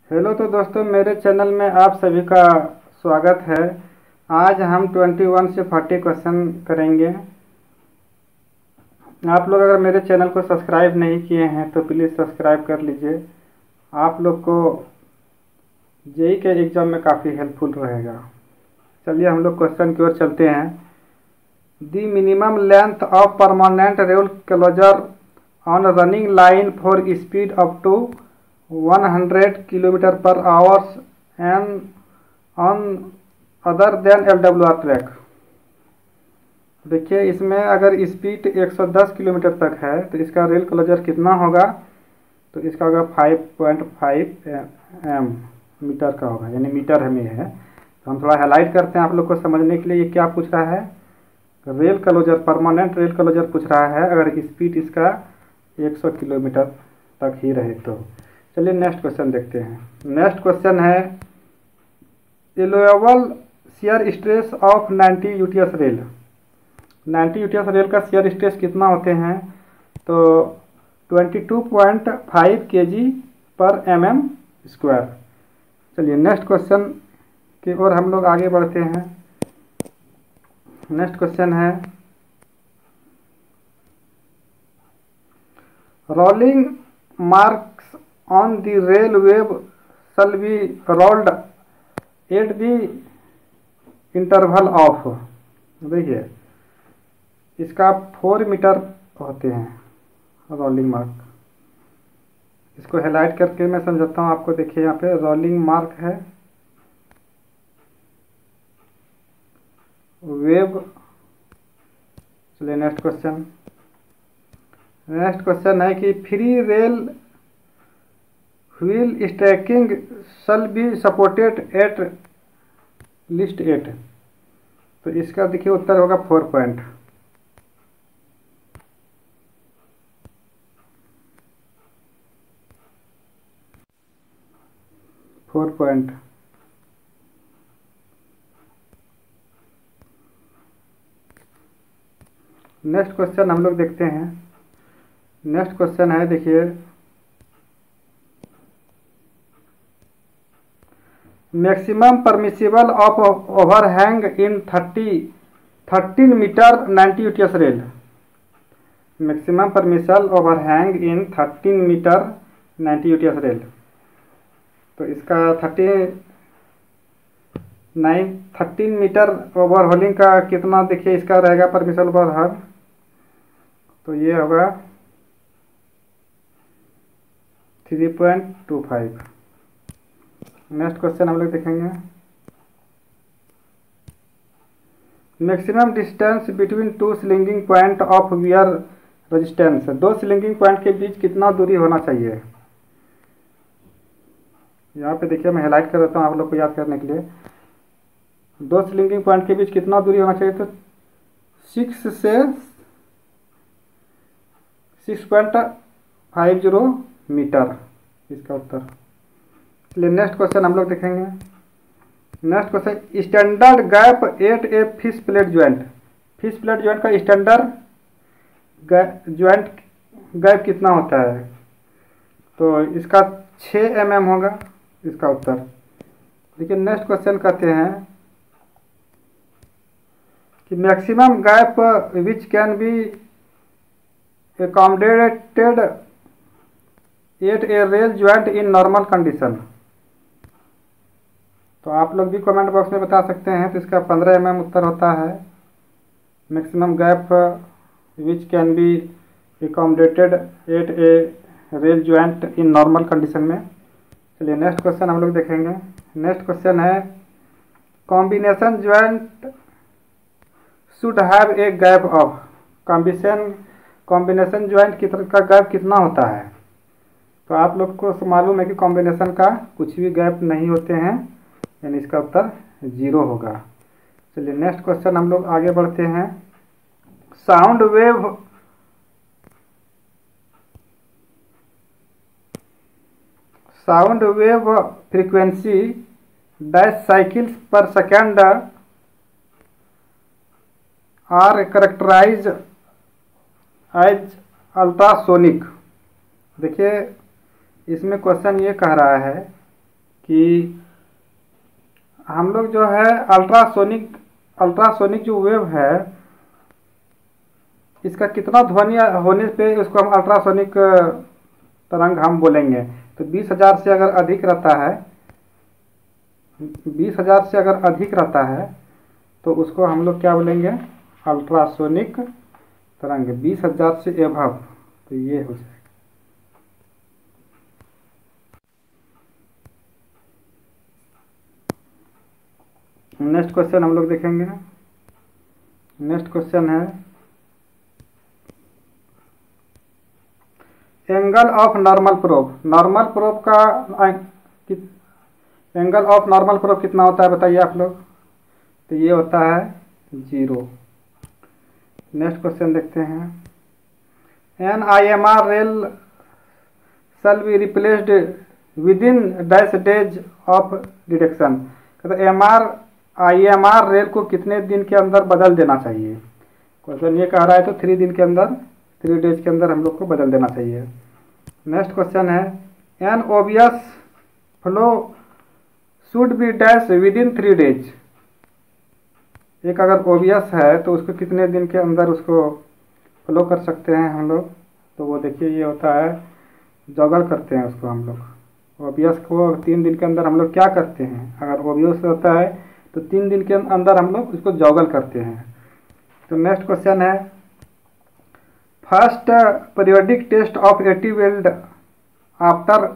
Hello तो दोस्तों, मेरे चैनल में आप सभी का स्वागत है। आज हम 21 से 40 क्वेश्चन करेंगे। आप लोग अगर मेरे चैनल को सब्सक्राइब नहीं किए हैं तो प्लीज़ सब्सक्राइब कर लीजिए। आप लोग को जेई के एग्ज़ाम में काफ़ी हेल्पफुल रहेगा। चलिए हम लोग क्वेश्चन की ओर चलते हैं। The minimum length of permanent rail closure on running line for speed up to 100 kilometre per hours and on other than LWR track. देखिए, इसमें अगर स्पीड 110 किलोमीटर तक है तो इसका रेल क्लोजर कितना होगा, तो इसका होगा 5.5 मीटर का होगा, यानी मीटर में है। तो हम थोड़ा हाईलाइट करते हैं आप लोग को समझने के लिए। ये क्या पूछ रहा है? Rail closure, permanent rail closure पूछ रहा है अगर स्पीड इसका 100 किलोमीटर तक ही रहे तो। चलिए नेक्स्ट क्वेश्चन देखते हैं। नेक्स्ट क्वेश्चन है allowable shear stress of 90 UTS rail. 90 UTS rail का शियर स्ट्रेस कितना होते हैं? तो 22.5 kg पर mm स्क्वायर। चलिए नेक्स्ट क्वेश्चन की ओर हम लोग आगे बढ़ते हैं। नेक्स्ट क्वेश्चन है rolling marks on the rail web shall be rolled at the interval of. देखिए, इसका 4 मीटर होते हैं रोलिंग मार्क। इसको हाईलाइट करके मैं समझाता हूँ आपको। देखिए यहाँ पे रोलिंग मार्क है, वेब। चलिए नेक्स्ट क्वेश्चन। नेक्स्ट क्वेश्चन है कि free rail wheel stacking shall be supported at least 8। तो इसका देखिए उत्तर होगा 4 पॉइंट। नेक्स्ट क्वेश्चन हम लोग देखते हैं। नेक्स्ट क्वेश्चन है, देखिए, maximum permissible of overhang in 13 metre 90 UTS rail. Maximum permissible overhang in 13 metre 90 UTS rail. तो इसका 13 मीटर ओवरहोलिंग का कितना, देखिए इसका रहेगा परमिसिबल ओवरहैंग। तो ये होगा 3.25। नेक्स्ट क्वेश्चन हम लोग देखेंगे। Maximum distance between two slinging point of wear resistance. दो स्लिंगिंग पॉइंट के बीच कितना दूरी होना चाहिए? यहाँ पे देखिए मैं हाईलाइट कर देता हूँ आप लोग को याद करने के लिए। दो स्लिंगिंग पॉइंट के बीच कितना दूरी होना चाहिए? तो 6 से 6.50 मीटर इसका उत्तर। चलिए नेक्स्ट क्वेश्चन हम लोग देखेंगे। Next question, standard gap at a fish plate joint. Fish plate joint का स्टैंडर्ड ज्वाइंट गैप कितना होता है? तो इसका 6 mm होगा इसका उत्तर। देखिए नेक्स्ट क्वेश्चन कहते हैं कि maximum gap which can be accommodated at a rail joint in normal condition. तो आप लोग भी कमेंट बॉक्स में बता सकते हैं। तो इसका 15 mm उत्तर होता है। Maximum gap which can be accommodated at a rail joint in normal condition में। चलिए नेक्स्ट क्वेश्चन हम लोग देखेंगे। नेक्स्ट क्वेश्चन है combination joint should have a gap of. Combination joint का गैप कितना होता है? तो आप लोग को मालूम है कि कॉम्बिनेशन का कुछ भी गैप नहीं होते हैं, यानी इसका उत्तर 0 होगा। चलिए नेक्स्ट क्वेश्चन हम लोग आगे बढ़ते हैं। Sound wave frequency dash cycles per second are characterise as ultrasonic. देखिए इसमें क्वेश्चन ये कह रहा है कि हम लोग जो है अल्ट्रासोनिक जो वेव है, इसका कितना ध्वनि होने पे उसको हम अल्ट्रासोनिक तरंग हम बोलेंगे। तो 20,000 से अगर अधिक रहता है, 20,000 से अगर अधिक रहता है तो उसको हम लोग क्या बोलेंगे, अल्ट्रासोनिक तरंग। 20,000 से एभव, तो ये हो जाएगा। नेक्स्ट क्वेश्चन हम लोग देखेंगे। नेक्स्ट क्वेश्चन है angle of normal probe. Normal probe का एंगल ऑफ नॉर्मल प्रोब कितना होता है बताइए आप लोग। तो ये होता है 0। नेक्स्ट क्वेश्चन देखते हैं। An IMR rail shall be replaced within dash days of detection. तो IMR रेल को कितने दिन के अंदर बदल देना चाहिए। क्वेश्चन ये कह रहा है तो 3 दिन के अंदर, 3 डेज के अंदर हम लोग को बदल देना चाहिए। नेक्स्ट क्वेश्चन है an obvious flaw should be dash within 3 days. एक अगर ओबियस है तो उसको कितने दिन के अंदर उसको फ्लो कर सकते हैं हम लोग। तो वो देखिए ये होता है, जॉगल करते हैं उसको हम लोग। ओबियस को 3 दिन के अंदर हम लोग क्या करते हैं, अगर ओबियस होता है तो 3 दिन के अंदर हम लोग उसको जॉगल करते हैं। तो नेक्स्ट क्वेश्चन है first periodic test of AT weld after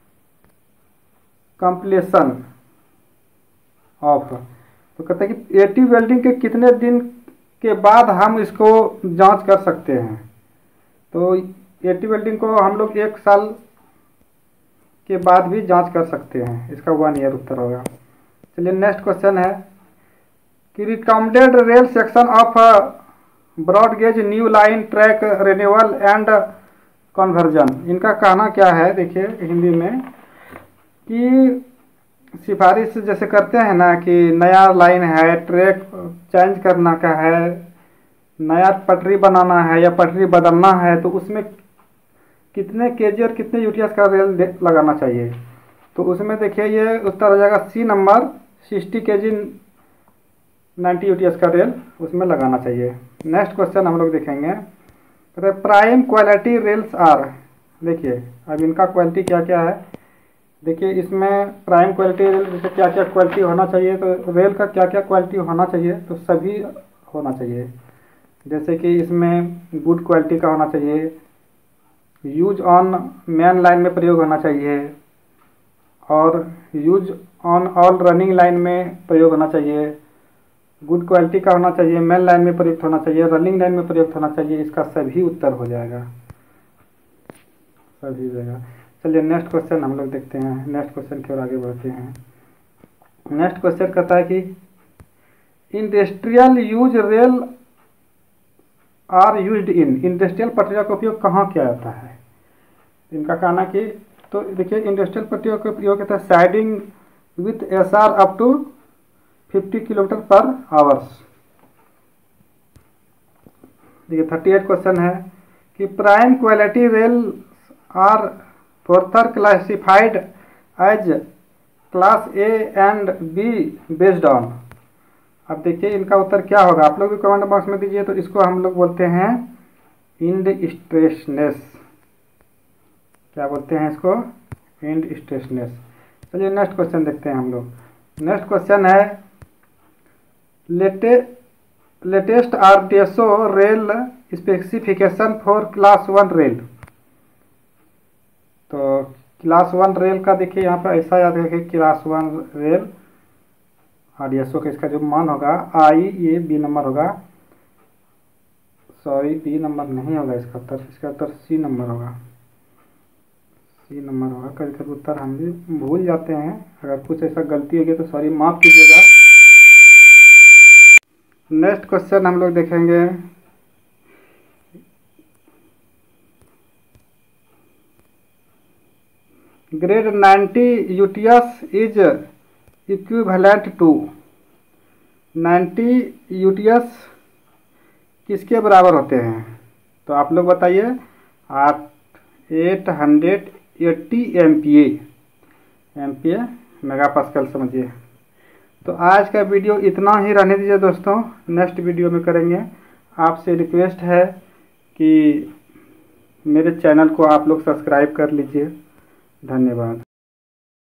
completion of. तो कहते हैं कि एटी वेल्डिंग के कितने दिन के बाद हम इसको जांच कर सकते हैं। तो एटी वेल्डिंग को हम लोग 1 साल के बाद भी जांच कर सकते हैं। इसका 1 ईयर उत्तर होगा। चलिए नेक्स्ट क्वेश्चन है कि recommended rail section of broad gauge new line track renewal and conversion. इनका कहना क्या है देखिए हिंदी में कि सिफारिश जैसे करते हैं ना कि नया लाइन है, ट्रैक चेंज करना का है, नया पटरी बनाना है या पटरी बदलना है, तो उसमें कितने केजी और कितने यूटीएस का रेल लगाना चाहिए। तो उसमें देखिए ये उत्तर हो जाएगा सी नंबर, 60 केजी 90 यूटीएस का रेल उसमें लगाना चाहिए। नेक्स्ट क्वेश्चन हम लोग देखेंगे तो प्राइम क्वालिटी रेल्स आर। देखिए अब इनका क्वालिटी क्या क्या है। देखिए इसमें प्राइम क्वालिटी रेल जैसे क्या क्या क्वालिटी होना चाहिए, तो रेल का क्या क्या क्वालिटी होना चाहिए, तो सभी होना चाहिए। जैसे कि इसमें गुड क्वालिटी का होना चाहिए, यूज ऑन मेन लाइन में प्रयोग होना चाहिए, और use on all running line में प्रयोग होना चाहिए, गुड क्वालिटी का होना चाहिए, मेन लाइन में प्रयुक्त होना चाहिए, रनिंग लाइन में प्रयुक्त होना चाहिए। इसका सभी उत्तर हो जाएगा, सभी जगह। चलिए नेक्स्ट क्वेश्चन हम लोग देखते हैं। नेक्स्ट क्वेश्चन की ओर आगे बढ़ते हैं। नेक्स्ट क्वेश्चन कहता है कि industrial use rail are used in. Industrial पटरियों का उपयोग कहाँ किया जाता है। इनका कहना कि तो देखिए इंडस्ट्रियल पटरियों का उपयोग होता है siding with SR up to 50 kilometre per hours. देखिए 38 क्वेश्चन है कि prime quality rail are further classified as class A and B based on. अब देखिए इनका उत्तर क्या होगा, आप लोग भी कमेंट बॉक्स में दीजिए। तो इसको हम लोग बोलते हैं इंडस्ट्रेशनेस। क्या बोलते हैं इसको, इंडस्ट्रेशनेस। चलिए नेक्स्ट क्वेश्चन देखते हैं हम लोग। नेक्स्ट क्वेश्चन है लेटेस्ट RDSO rail specification for class 1 rail. तो क्लास 1 रेल का देखिए यहाँ पर ऐसा याद रखिए, क्लास 1 रेल RDSO का इसका जो मान होगा ये B नंबर होगा, सॉरी B नंबर नहीं होगा इसका उत्तर, इसका उत्तर C नंबर होगा, C नंबर होगा। कभी कभी उत्तर हम भी भूल जाते हैं, अगर कुछ ऐसा गलती होगी तो सॉरी माफ़ कीजिएगा। नेक्स्ट क्वेश्चन हम लोग देखेंगे grade 90 UTS is equivalent to. 90 UTS किसके बराबर होते हैं, तो आप लोग बताइए। 880 MPa मेगापास्कल समझिए। तो आज का वीडियो इतना ही रहने दीजिए दोस्तों, नेक्स्ट वीडियो में करेंगे। आपसे रिक्वेस्ट है कि मेरे चैनल को आप लोग सब्सक्राइब कर लीजिए। धन्यवाद।